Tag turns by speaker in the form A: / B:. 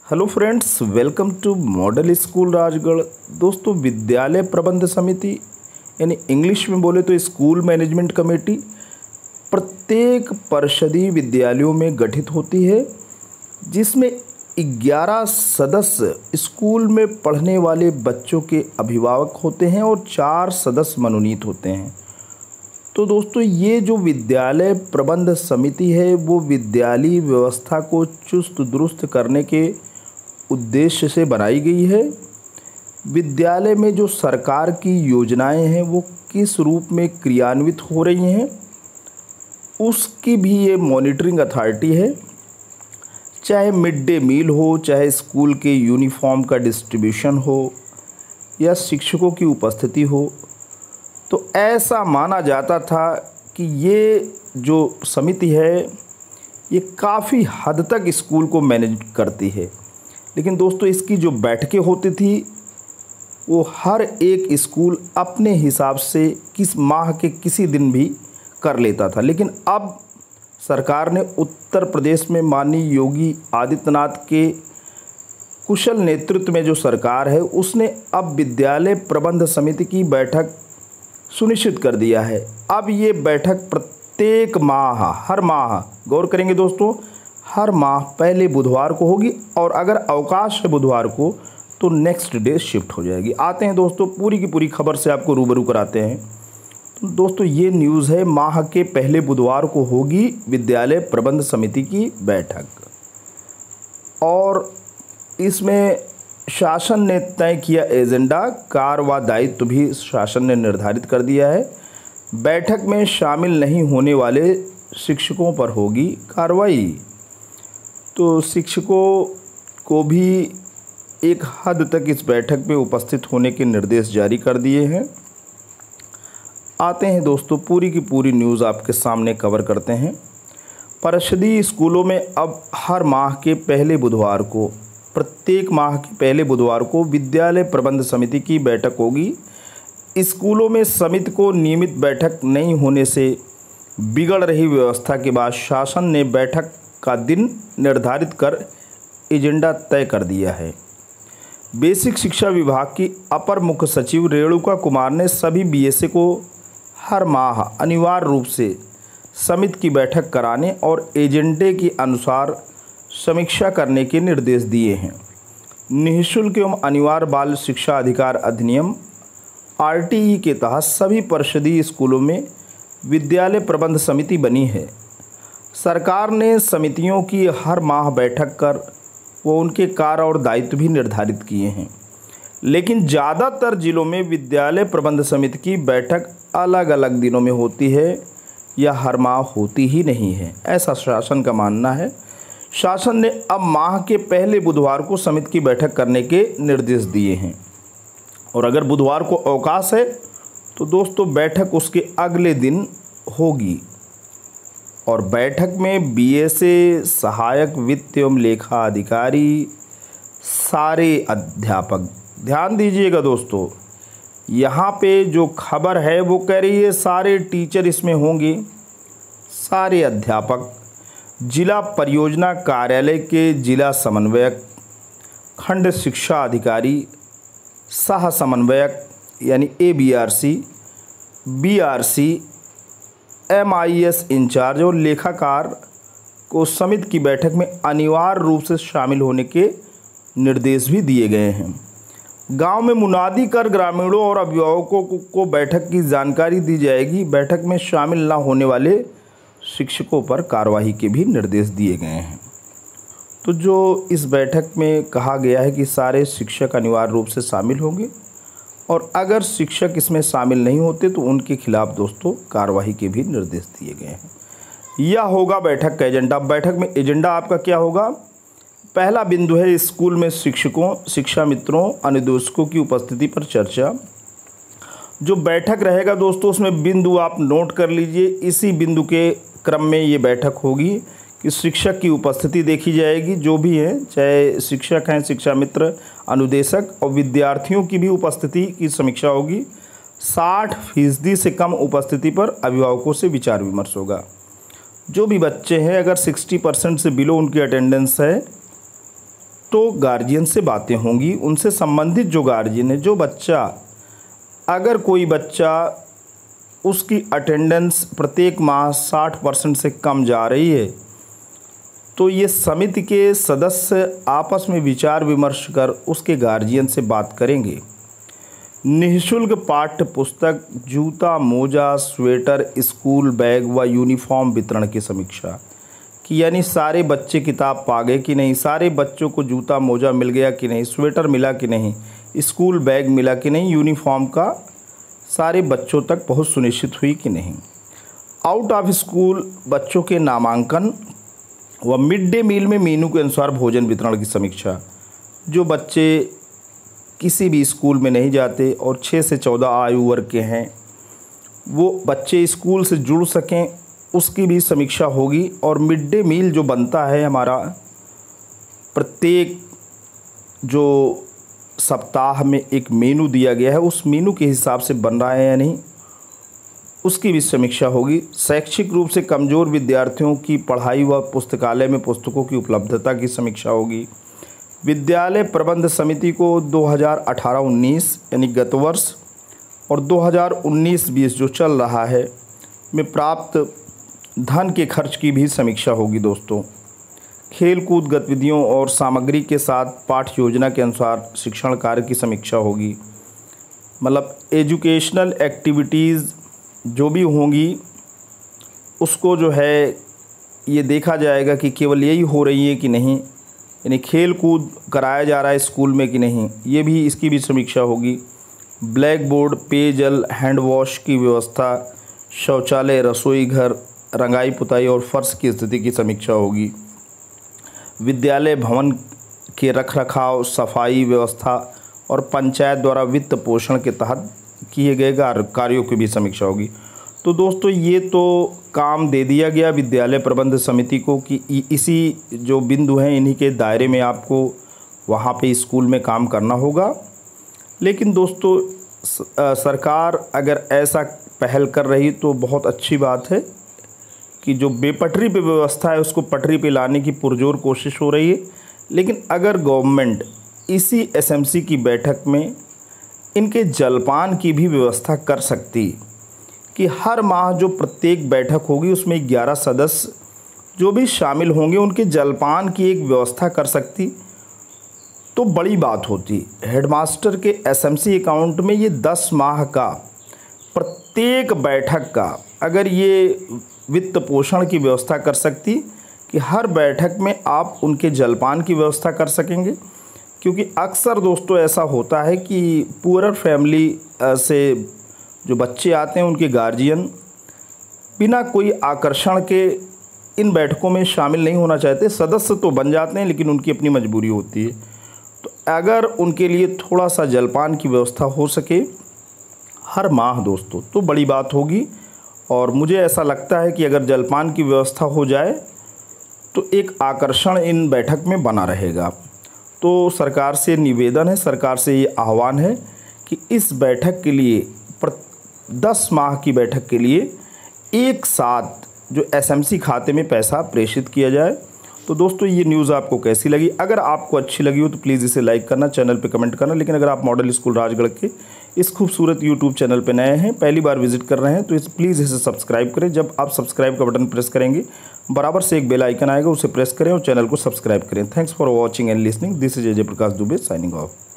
A: Hello friends, welcome to model school Rajgarh. दोस्तों, विद्यालय प्रबंध समिति यानी इंग्लिश में बोले तो स्कूल मैनेजमेंट कमेटी प्रत्येक परिषदीय विद्यालयों में गठित होती है, जिसमें 11 सदस्य स्कूल में पढ़ने वाले बच्चों के अभिभावक होते हैं और 4 सदस्य मनोनीत होते हैं। तो दोस्तों, ये जो विद्यालय प्रबंध समिति है वो विद्यालय व्यवस्था को चुस्त दुरुस्त करने के उद्देश्य से बनाई गई है। विद्यालय में जो सरकार की योजनाएं हैं वो किस रूप में क्रियान्वित हो रही हैं, उसकी भी ये मॉनिटरिंग अथॉरिटी है। चाहे मिड डे मील हो, चाहे स्कूल के यूनिफॉर्म का डिस्ट्रीब्यूशन हो या शिक्षकों की उपस्थिति हो, तो ऐसा माना जाता था कि ये जो समिति है ये काफ़ी हद तक स्कूल को मैनेज करती है। लेकिन दोस्तों, इसकी जो बैठकें होती थी वो हर एक स्कूल अपने हिसाब से किस माह के किसी दिन भी कर लेता था। लेकिन अब सरकार ने उत्तर प्रदेश में माननीय योगी आदित्यनाथ के कुशल नेतृत्व में जो सरकार है उसने अब विद्यालय प्रबंध समिति की बैठक सुनिश्चित कर दिया है। अब ये बैठक प्रत्येक माह, हर माह, गौर करेंगे दोस्तों, हर माह पहले बुधवार को होगी और अगर अवकाश है बुधवार को तो नेक्स्ट डे शिफ्ट हो जाएगी। आते हैं दोस्तों, पूरी की पूरी खबर से आपको रूबरू कराते हैं। तो दोस्तों, ये न्यूज़ है, माह के पहले बुधवार को होगी विद्यालय प्रबंध समिति की बैठक और इसमें शासन ने तय किया एजेंडा, कार्य व दायित्व भी शासन ने निर्धारित कर दिया है। बैठक में शामिल नहीं होने वाले शिक्षकों पर होगी कार्रवाई। तो शिक्षकों को भी एक हद तक इस बैठक में उपस्थित होने के निर्देश जारी कर दिए हैं। आते हैं दोस्तों, पूरी की पूरी न्यूज़ आपके सामने कवर करते हैं। परिषदीय स्कूलों में अब हर माह के पहले बुधवार को, प्रत्येक माह के पहले बुधवार को विद्यालय प्रबंध समिति की बैठक होगी। स्कूलों में समिति को नियमित बैठक नहीं होने से बिगड़ रही व्यवस्था के बाद शासन ने बैठक का दिन निर्धारित कर एजेंडा तय कर दिया है। बेसिक शिक्षा विभाग की अपर मुख्य सचिव रेणुका कुमार ने सभी बीएसए को हर माह अनिवार्य रूप से समिति की बैठक कराने और एजेंडे के अनुसार समीक्षा करने के निर्देश दिए हैं। निःशुल्क एवं अनिवार्य बाल शिक्षा अधिकार अधिनियम आरटीई के तहत सभी परिषदीय स्कूलों में विद्यालय प्रबंध समिति बनी है। सरकार ने समितियों की हर माह बैठक कर वो उनके कार्य और दायित्व भी निर्धारित किए हैं। लेकिन ज़्यादातर जिलों में विद्यालय प्रबंध समिति की बैठक अलग अलग दिनों में होती है या हर माह होती ही नहीं है, ऐसा शासन का मानना है। शासन ने अब माह के पहले बुधवार को समिति की बैठक करने के निर्देश दिए हैं और अगर बुधवार को अवकाश है तो दोस्तों बैठक उसके अगले दिन होगी। और बैठक में बीएसए, सहायक वित्त एवं लेखा अधिकारी, सारे अध्यापक, ध्यान दीजिएगा दोस्तों, यहाँ पे जो खबर है वो कह रही है सारे टीचर इसमें होंगे, सारे अध्यापक, जिला परियोजना कार्यालय के जिला समन्वयक, खंड शिक्षा अधिकारी, सह समन्वयक यानी ABRC, BRC, MIS इंचार्ज और लेखाकार को समिति की बैठक में अनिवार्य रूप से शामिल होने के निर्देश भी दिए गए हैं। गांव में मुनादी कर ग्रामीणों और अभिभावकों को बैठक की जानकारी दी जाएगी। बैठक में शामिल न होने वाले शिक्षकों पर कार्रवाई के भी निर्देश दिए गए हैं। तो जो इस बैठक में कहा गया है कि सारे शिक्षक अनिवार्य रूप से शामिल होंगे और अगर शिक्षक इसमें शामिल नहीं होते तो उनके खिलाफ दोस्तों कार्रवाई के भी निर्देश दिए गए हैं। यह होगा बैठक का एजेंडा। बैठक में एजेंडा आपका क्या होगा? पहला बिंदु है स्कूल में शिक्षकों, शिक्षा मित्रों, अनुदेशकों की उपस्थिति पर चर्चा। जो बैठक रहेगा दोस्तों उसमें बिंदु आप नोट कर लीजिए। इसी बिंदु के क्रम में ये बैठक होगी कि शिक्षक की उपस्थिति देखी जाएगी, जो भी हैं, चाहे शिक्षक हैं, शिक्षा मित्र, अनुदेशक, और विद्यार्थियों की भी उपस्थिति की समीक्षा होगी। 60% से कम उपस्थिति पर अभिभावकों से विचार विमर्श होगा। जो भी बच्चे हैं अगर 60% से बिलो उनकी अटेंडेंस है तो गार्जियन से बातें होंगी, उनसे संबंधित जो गार्जियन है, जो बच्चा, अगर कोई बच्चा उसकी अटेंडेंस प्रत्येक माह 60% से कम जा रही है तो ये समिति के सदस्य आपस में विचार विमर्श कर उसके गार्जियन से बात करेंगे। निःशुल्क पाठ्य पुस्तक, जूता, मोजा, स्वेटर, स्कूल बैग व यूनिफॉर्म वितरण की समीक्षा कि यानी सारे बच्चे किताब पा गए कि नहीं, सारे बच्चों को जूता मोजा मिल गया कि नहीं, स्वेटर मिला कि नहीं, स्कूल बैग मिला कि नहीं, यूनिफॉर्म का सारे बच्चों तक पहुंच सुनिश्चित हुई कि नहीं। आउट ऑफ स्कूल बच्चों के नामांकन व मिड डे मील में मेनू के अनुसार भोजन वितरण की समीक्षा। जो बच्चे किसी भी स्कूल में नहीं जाते और 6 से 14 आयु वर्ग के हैं, वो बच्चे स्कूल से जुड़ सकें, उसकी भी समीक्षा होगी। और मिड डे मील जो बनता है हमारा, प्रत्येक जो सप्ताह में एक मेनू दिया गया है, उस मेनू के हिसाब से बन रहा है या नहीं, उसकी भी समीक्षा होगी। शैक्षिक रूप से कमज़ोर विद्यार्थियों की पढ़ाई व पुस्तकालय में पुस्तकों की उपलब्धता की समीक्षा होगी। विद्यालय प्रबंध समिति को 2018-19 यानी गत वर्ष और 2019-20 जो चल रहा है में प्राप्त धन के खर्च की भी समीक्षा होगी। दोस्तों, खेल कूद गतिविधियों और सामग्री के साथ पाठ्य योजना के अनुसार शिक्षण कार्य की समीक्षा होगी। मतलब एजुकेशनल एक्टिविटीज़ जो भी होंगी उसको जो है ये देखा जाएगा कि केवल यही हो रही है कि नहीं, यानी खेल कूद कराया जा रहा है स्कूल में कि नहीं, ये भी, इसकी भी समीक्षा होगी। ब्लैक बोर्ड, पेयजल, हैंड वॉश की व्यवस्था, शौचालय, रसोई घर, रंगाई पुताई और फर्श की स्थिति की समीक्षा होगी। विद्यालय भवन के रखरखाव, सफाई व्यवस्था और पंचायत द्वारा वित्त पोषण के तहत किए गए कार्यों की भी समीक्षा होगी। तो दोस्तों, ये तो काम दे दिया गया विद्यालय प्रबंध समिति को कि इसी जो बिंदु हैं इन्हीं के दायरे में आपको वहाँ पे स्कूल में काम करना होगा। लेकिन दोस्तों, सरकार अगर ऐसा पहल कर रही तो बहुत अच्छी बात है कि जो बेपटरी पे व्यवस्था है उसको पटरी पे लाने की पुरजोर कोशिश हो रही है। लेकिन अगर गवर्नमेंट इसी एसएमसी की बैठक में इनके जलपान की भी व्यवस्था कर सकती कि हर माह जो प्रत्येक बैठक होगी उसमें 11 सदस्य जो भी शामिल होंगे उनके जलपान की एक व्यवस्था कर सकती तो बड़ी बात होती। हेडमास्टर के एसएमसी अकाउंट में ये 10 माह का प्रत्येक बैठक का अगर ये वित्त पोषण की व्यवस्था कर सकती कि हर बैठक में आप उनके जलपान की व्यवस्था कर सकेंगे। क्योंकि अक्सर दोस्तों ऐसा होता है कि पुअर फैमिली से जो बच्चे आते हैं उनके गार्जियन बिना कोई आकर्षण के इन बैठकों में शामिल नहीं होना चाहते। सदस्य तो बन जाते हैं लेकिन उनकी अपनी मजबूरी होती है। तो अगर उनके लिए थोड़ा सा जलपान की व्यवस्था हो सके हर माह दोस्तों तो बड़ी बात होगी। और मुझे ऐसा लगता है कि अगर जलपान की व्यवस्था हो जाए तो एक आकर्षण इन बैठक में बना रहेगा। तो सरकार से निवेदन है, सरकार से ये आह्वान है कि इस बैठक के लिए 10 माह की बैठक के लिए एक साथ जो एसएमसी खाते में पैसा प्रेषित किया जाए। तो दोस्तों, ये न्यूज़ आपको कैसी लगी? अगर आपको अच्छी लगी हो तो प्लीज़ इसे लाइक करना, चैनल पे कमेंट करना। लेकिन अगर आप मॉडल स्कूल राजगढ़ के इस खूबसूरत यूट्यूब चैनल पे नए हैं, पहली बार विजिट कर रहे हैं, तो प्लीज़ इसे सब्सक्राइब करें। जब आप सब्सक्राइब का बटन प्रेस करेंगे बराबर से एक बेल आइकन आएगा, उसे प्रेस करें और चैनल को सब्सक्राइब करें। Thanks for watching and listening. This is Ajay Prakash Dubey signing of.